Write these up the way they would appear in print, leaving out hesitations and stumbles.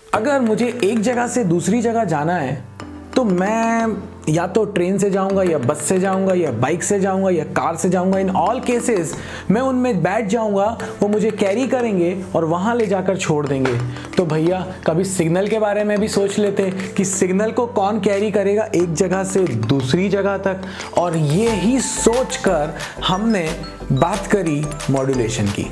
अगर मुझे एक जगह से दूसरी जगह जाना है तो मैं या तो ट्रेन से जाऊंगा या बस से जाऊंगा या बाइक से जाऊंगा या कार से जाऊंगा। इन ऑल केसेस मैं उनमें बैठ जाऊंगा, वो मुझे कैरी करेंगे और वहां ले जाकर छोड़ देंगे। तो भैया कभी सिग्नल के बारे में भी सोच लेते कि सिग्नल को कौन कैरी करेगा एक जगह से दूसरी जगह तक। और ये ही सोचकर हमने बात करी मॉड्यूलेशन की।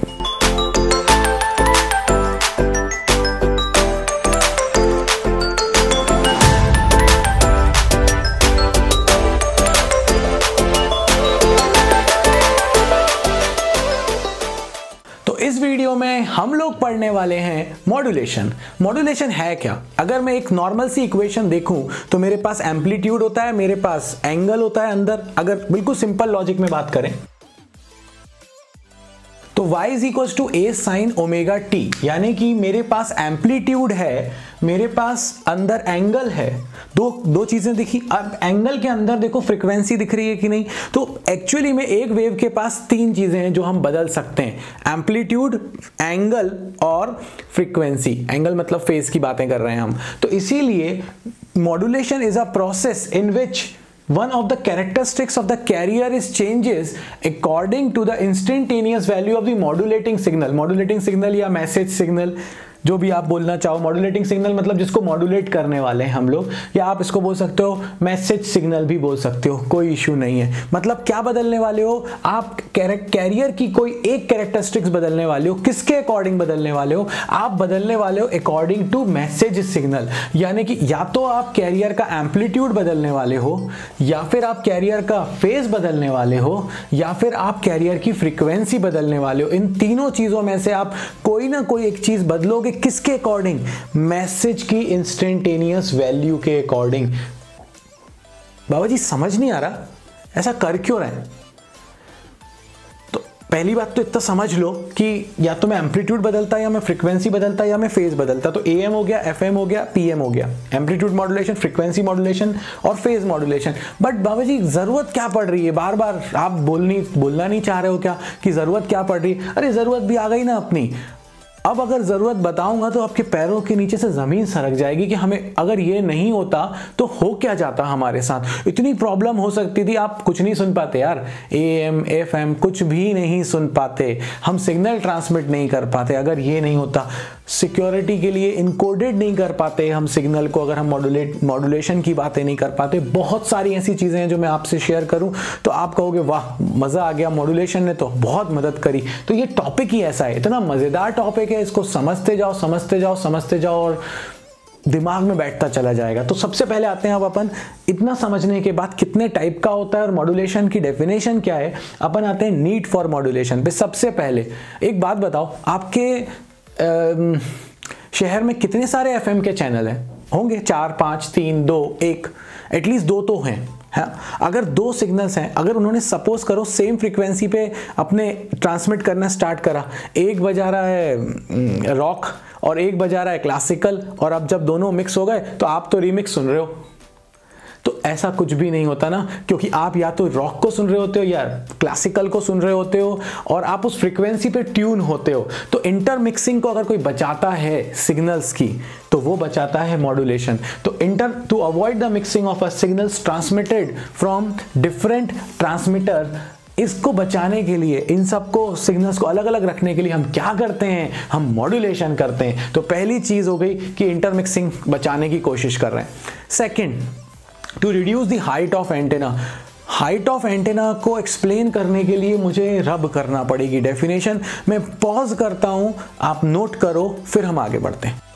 इस वीडियो में हम लोग पढ़ने वाले हैं मॉड्यूलेशन। मॉड्यूलेशन है क्या? अगर मैं एक नॉर्मल सी इक्वेशन देखूं तो मेरे पास एम्पलीट्यूड होता है, मेरे पास एंगल होता है अंदर। अगर बिल्कुल सिंपल लॉजिक में बात करें तो y is equal to a sine omega t, यानी कि मेरे पास एम्पलीट्यूड है, मेरे पास अंदर एंगल है। दो चीजें दिखी। अब एंगल के अंदर देखो फ्रीक्वेंसी दिख रही है कि नहीं। तो एक्चुअली में एक वेव के पास तीन चीजें हैं जो हम बदल सकते हैं, एम्पलीट्यूड, एंगल और फ्रीक्वेंसी। एंगल मतलब फेज की बातें कर रहे हैं हम। तो इसीलिए modulation is a process in which one of the characteristics of the carrier is changes according to the instantaneous value of the modulating signal। modulating signal या message signal, जो भी आप बोलना चाहो। मॉड्यूलेटिंग सिग्नल मतलब जिसको मॉड्यूलेट करने वाले हैं हम लोग, या आप इसको बोल सकते हो मैसेज सिग्नल भी बोल सकते हो, कोई इश्यू नहीं है। मतलब क्या बदलने वाले हो आप? कैरियर की कोई एक कैरेक्टरिस्टिक्स बदलने वाले हो। किसके अकॉर्डिंग बदलने वाले हो? आप बदलने वाले हो अकॉर्डिंग टू मैसेज सिग्नल। यानी कि या तो आप कैरियर का एम्पलीट्यूड बदलने वाले हो, या फिर आप कैरियर का फेज बदलने वाले हो, या फिर आप कैरियर की फ्रीक्वेंसी बदलने वाले हो। इन तीनों चीजों में से आप कोई ना कोई एक चीज बदलोगे। किसके अकॉर्डिंग? मैसेज की इंस्टेंटेनियस वैल्यू के अकॉर्डिंग। बाबा जी समझ नहीं आ रहा, ऐसा कर क्यों रहे हैं? तो पहली बात तो इतना समझ लो कि या तो मैं एम्पलीट्यूड बदलता, या मैं फ्रीक्वेंसी बदलता, या मैं फेज बदलता। तो AM हो गया, FM हो गया, PM हो गया। एम्पलीट्यूड मॉड्यूलेशन, फ्रीक्वेंसी मॉड्यूलेशन और फेज मॉड्यूलेशन। बट बाबा जी जरूरत क्या पड़ रही है? बार बार आप बोलना नहीं चाह रहे हो क्या कि जरूरत क्या पड़ रही है? अरे जरूरत भी आ गई ना अपनी। अब अगर जरूरत बताऊंगा तो आपके पैरों के नीचे से जमीन सरक जाएगी कि हमें अगर ये नहीं होता तो हो क्या जाता हमारे साथ। इतनी प्रॉब्लम हो सकती थी, आप कुछ नहीं सुन पाते यार। AM FM कुछ भी नहीं सुन पाते, हम सिग्नल ट्रांसमिट नहीं कर पाते अगर ये नहीं होता। सिक्योरिटी के लिए इनकोडेड नहीं कर पाते हम सिग्नल को अगर हम मॉड्यूलेशन की बातें नहीं कर पाते। बहुत सारी ऐसी चीजें हैं जो मैं आपसे शेयर करूं तो आप कहोगे वाह मजा आ गया, मॉड्यूलेशन ने तो बहुत मदद करी। तो ये टॉपिक ही ऐसा है, इतना मजेदार टॉपिक है, इसको समझते जाओ समझते जाओ समझते जाओ और दिमाग में बैठता चला जाएगा। तो सबसे पहले आते हैं अब अपन, इतना समझने के बाद कितने टाइप का होता है और मॉड्यूलेशन की डेफिनेशन क्या है, अपन आते हैं नीड फॉर मॉड्यूलेशन पे। सबसे पहले एक बात बताओ, आपके शहर में कितने सारे FM के चैनल हैं? होंगे 4 5 3 2 1, एटलीस्ट 2 तो हैं। हाँ, अगर 2 सिग्नल्स हैं, अगर उन्होंने सपोज करो सेम फ्रीक्वेंसी पे अपने ट्रांसमिट करना स्टार्ट करा, एक बजा रहा है रॉक और एक बजा रहा है क्लासिकल, और अब जब दोनों मिक्स हो गए तो आप तो रीमिक्स सुन रहे हो। तो ऐसा कुछ भी नहीं होता ना, क्योंकि आप या तो रॉक को सुन रहे होते हो या क्लासिकल को सुन रहे होते हो और आप उस फ्रीक्वेंसी पे ट्यून होते हो। तो इंटरमिक्सिंग को अगर कोई बचाता है सिग्नल्स की तो वो बचाता है मॉड्यूलेशन। तो to avoid the mixing of a signals transmitted from different transmitter, इसको बचाने के लिए, इन सबको सिग्नल्स को अलग अलग रखने के लिए हम क्या करते हैं? हम मॉड्यूलेशन करते हैं। तो पहली चीज हो गई कि इंटरमिक्सिंग बचाने की कोशिश कर रहे हैं। Second, to reduce the height of antenna. Height of antenna को एक्सप्लेन करने के लिए मुझे रब करना पड़ेगी डेफिनेशन। मैं पॉज करता हूं, आप नोट करो, फिर हम आगे बढ़ते हैं।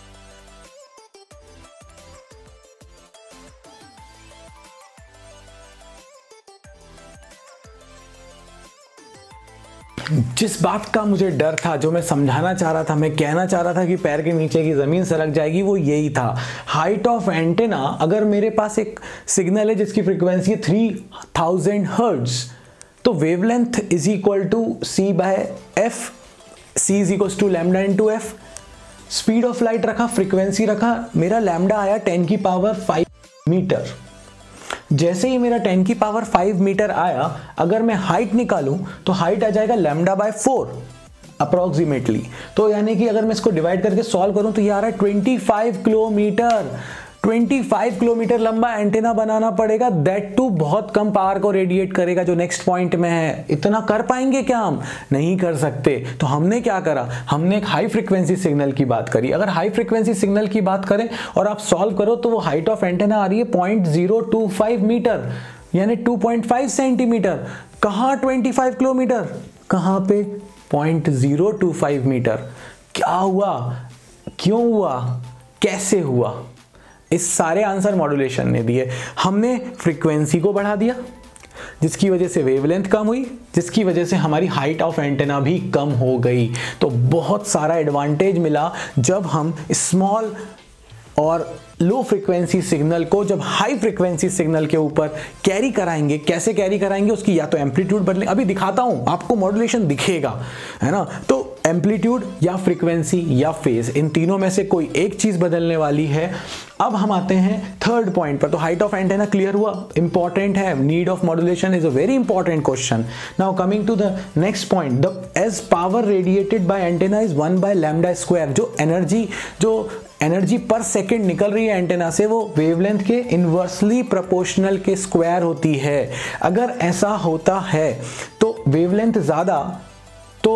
जिस बात का मुझे डर था, जो मैं समझाना चाह रहा था, मैं कहना चाह रहा था कि पैर के नीचे की जमीन सरक जाएगी, वो यही था। हाइट ऑफ एंटेना, अगर मेरे पास एक सिग्नल है जिसकी फ्रीक्वेंसी 3000 हर्ट्ज, तो wavelength is equal to C/F, C is equal to lambda into F। Speed of light रखा, फ्रीक्वेंसी रखा, मेरा लैम्डा आया 10⁵ मीटर। जैसे ही मेरा 10⁵ मीटर आया, अगर मैं हाइट निकालूं तो हाइट आ जाएगा λ/4। अप्रोक्सीमेटली। तो यानी कि अगर मैं इसको डिवाइड करके सॉल्व करूं तो ये आ रहा है 25 किलोमीटर। 25 किलोमीटर लंबा एंटेना बनाना पड़ेगा, दैट टू बहुत कम पावर को रेडिएट करेगा जो नेक्स्ट पॉइंट में है। इतना कर पाएंगे क्या हम? नहीं कर सकते। तो हमने क्या करा, हमने एक हाई फ्रीक्वेंसी सिग्नल की बात करी। अगर हाई फ्रीक्वेंसी सिग्नल की बात करें और आप सॉल्व करो तो वो हाइट ऑफ एंटेना आ रही है 0.025 मीटर, यानी 2.5 सेंटीमीटर। कहाँ 25 किलोमीटर, कहाँ पे 0.025 मीटर। क्या हुआ, क्यों हुआ, कैसे हुआ? इस सारे आंसर मॉड्यूलेशन ने दिए। हमने फ्रीक्वेंसी को बढ़ा दिया जिसकी वजह से वेवलेंथ कम हुई, जिसकी वजह से हमारी हाइट ऑफ एंटेना भी कम हो गई। तो बहुत सारा एडवांटेज मिला जब हम स्मॉल और लो फ्रीक्वेंसी सिग्नल को जब हाई फ्रीक्वेंसी सिग्नल के ऊपर कैरी कराएंगे। कैसे कैरी कराएंगे, उसकी या तो एम्पलीट्यूड बदले, अभी दिखाता हूं आपको, मॉड्यूलेशन दिखेगा, है ना। तो एम्पलीट्यूड या फ्रीक्वेंसी या फेज, इन तीनों में से कोई एक चीज बदलने वाली है। अब हम आते हैं थर्ड पॉइंट पर। तो हाइट ऑफ एंटेना क्लियर हुआ, इंपॉर्टेंट है। Need of modulation is a very important question. Now coming to the next point, the as power radiated by antenna is 1/लैम्डा स्क्वायर। जो एनर्जी पर सेकेंड निकल रही है antenna से, वो wavelength के इनवर्सली प्रोपोर्शनल के स्क्वायर होती है। अगर ऐसा होता है तो वेवलेंथ ज्यादा तो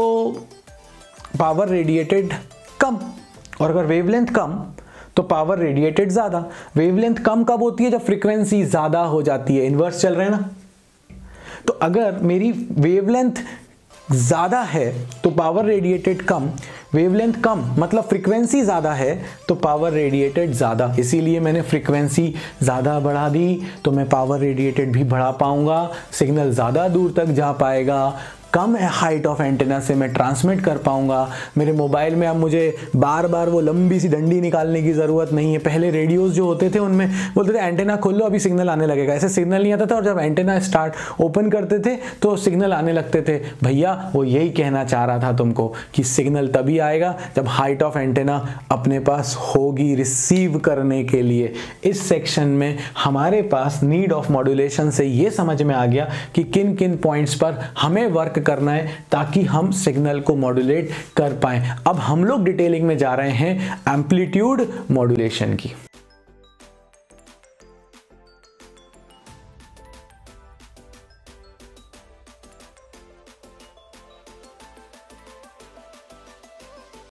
पावर रेडिएटेड कम, और अगर वेवलेंथ कम तो पावर रेडिएटेड ज्यादा। वेवलेंथ कम कब होती है, जब फ्रीक्वेंसी ज्यादा हो जाती है। इन्वर्स चल रहे हैं ना। तो अगर मेरी वेवलेंथ ज्यादा है तो पावर रेडिएटेड कम, वेवलेंथ कम मतलब फ्रीक्वेंसी ज्यादा है तो पावर रेडिएटेड ज्यादा। इसीलिए मैंने फ्रीक्वेंसी ज्यादा बढ़ा दी तो मैं पावर रेडिएटेड भी बढ़ा पाऊंगा, सिग्नल ज्यादा दूर तक जा पाएगा, कम हाइट ऑफ एंटेना से मैं ट्रांसमिट कर पाऊंगा। मेरे मोबाइल में अब मुझे बार बार वो लंबी सी डंडी निकालने की ज़रूरत नहीं है। पहले रेडियोस जो होते थे उनमें बोलते थे एंटेना खोल लो अभी सिग्नल आने लगेगा, ऐसे सिग्नल नहीं आता था। और जब एंटेना स्टार्ट ओपन करते थे तो सिग्नल आने लगते थे। भैया वो यही कहना चाह रहा था तुमको कि सिग्नल तभी आएगा जब हाइट ऑफ एंटेना अपने पास होगी रिसीव करने के लिए। इस सेक्शन में हमारे पास नीड ऑफ मॉड्यूलेशन से ये समझ में आ गया कि किन किन पॉइंट्स पर हमें वर्क करना है ताकि हम सिग्नल को मॉड्यूलेट कर पाएं। अब हम लोग डिटेलिंग में जा रहे हैं एम्पलीट्यूड मॉड्यूलेशन की।